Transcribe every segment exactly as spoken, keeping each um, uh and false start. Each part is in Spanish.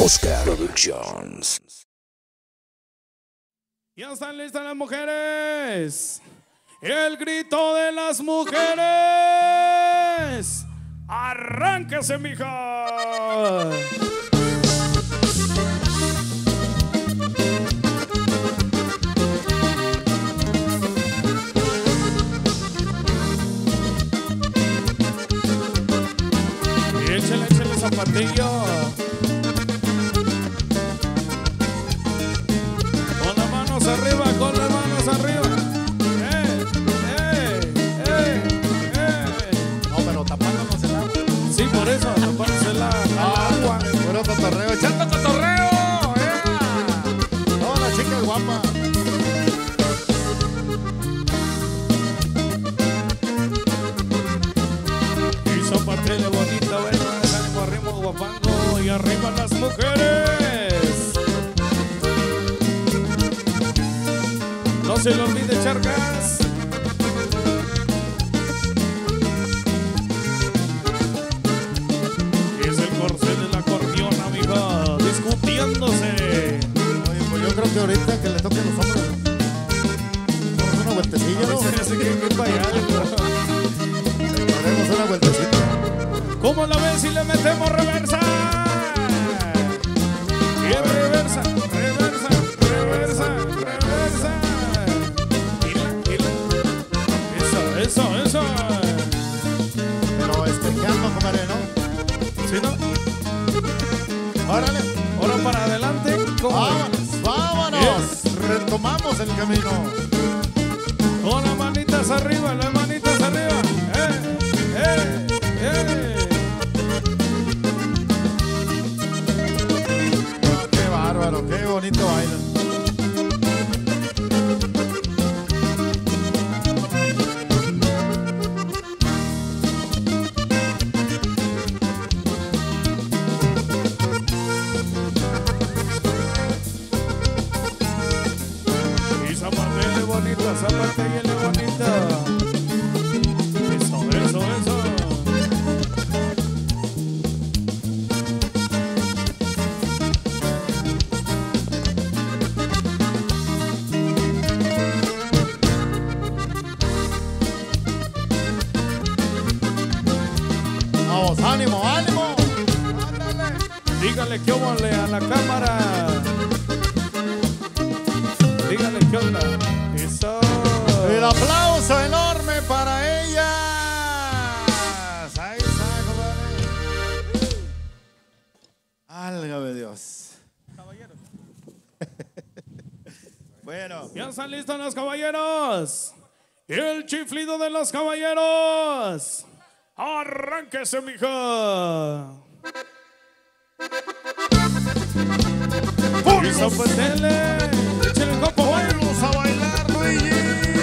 Oscar Productions. Ya están listas las mujeres. El grito de las mujeres. Arránquese, mija. Y échale, échale zapatillo. Arriba, con las manos arriba. Eh, eh, eh, eh. No, pero tapándonos el agua. Sí, por eso, tapándose el agua. Puro cotorreo, echando cotorreo. Yeah. No, la chica es guapa. Y zapatele bonita, bueno, ánimo, arriba, guapango. Y arriba las mujeres. No se le olvide echar gas. Es el corcel del acordeón, amiga, discutiéndose. Oye, pues yo creo que ahorita que le toquen los hombros. Damos una vueltecilla, ¿no? Se hace que que para allá. Haremos una vueltecita. ¿Cómo la ves si le metemos reversa? Y reversa, reversa, reversa, reversa. Eso, eso. Pero espejeando, comadre, ¿no? ¿Sí, no? Órale. Ahora para adelante. ¿Cómo? Vámonos, vámonos. Yes. Retomamos el camino. Con las manitas arriba, las manitas arriba. ¡Eh, eh, eh! Oh, qué bárbaro, qué bonito baile. Zapatele bonita. Eso, eso, eso. Vamos, ánimo, ánimo. Ándale. Dígale qué óvole a la cámara. Dígale qué onda. Eso. El aplauso enorme para ellas. Ahí está, compadre. Álgame Dios. Caballeros. Bueno. Ya están listos los caballeros. El chiflido de los caballeros. Arránquese, mija. Y zapatele. Échale el copo. Vamos a bailar, Luigi.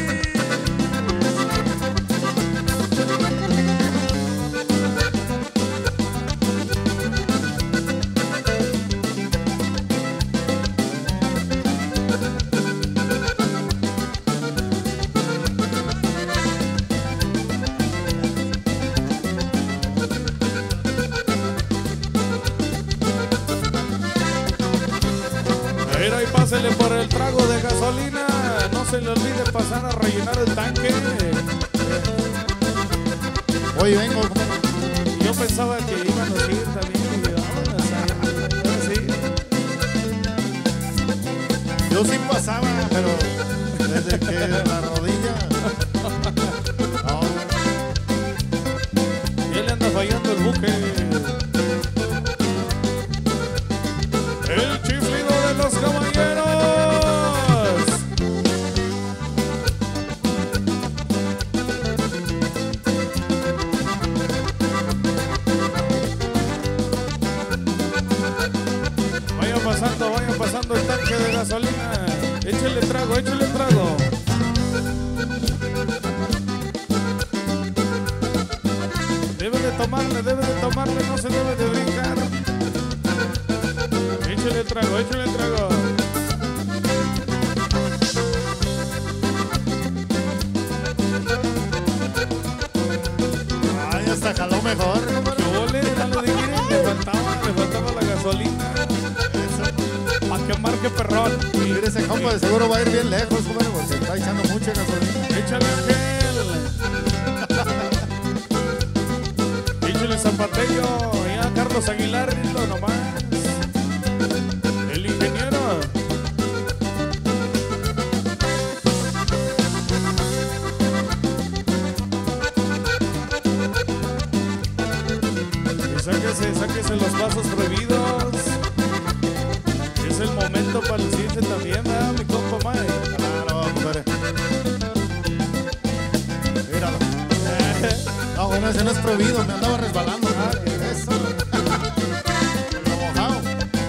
Mira y pásele por el trago de gasolina. No se le olvide pasar a rellenar el tanque. Hoy vengo. Yo pensaba que iban a ir también. Y vámonos a sí. Yo sí pasaba, pero desde que la rodilla. No. Y él anda fallando el buque. El chiflido de los caballeros. Vaya pasando, vaya pasando el tanque de gasolina. Échale trago, échale trago. Debe de tomarle, debe de tomarle, no se debe de brincar. Échale el trago, échale el trago. Ay, hasta jaló mejor. ¿Qué ole? Dale, de quién le faltaba, le faltaba la gasolina. gasolina. Eso. Pa' que marque perrón. Mire, ese compa de seguro va a ir bien lejos, compadre, porque está echando mucha gasolina. Échale Ángel. Échale Zapateño. Ya Carlos Aguilar, lo nomás. El ingeniero. Y sáquese, sáquese los pasos prohibidos. Es el momento para lucirse también, ¿verdad, mi compa Mae? Claro, compadre. Míralo. No, bueno, ese no es prohibido, me andaba resbalando. Ah, eso. Lo mojado.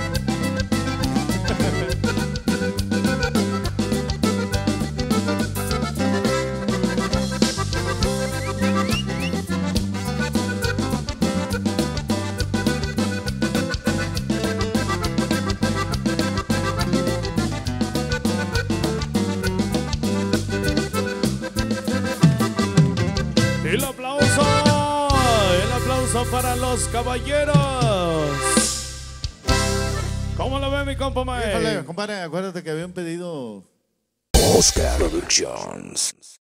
El aplauso, el aplauso para los caballeros. ¿Cómo lo ve mi compa Mae? Híjole, compadre, acuérdate que había un pedido. Oscar Productions.